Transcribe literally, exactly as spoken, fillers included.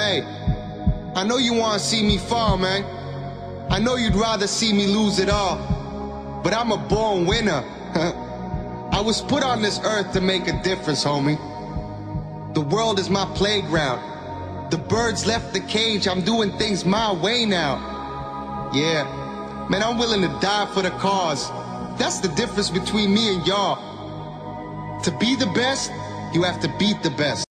Hey, I know you wanna see me fall, man. I know you'd rather see me lose it all, but I'm a born winner. I was put on this earth to make a difference, homie. The world is my playground. The birds left the cage, I'm doing things my way now. Yeah, man, I'm willing to die for the cause. That's the difference between me and y'all. To be the best, you have to beat the best.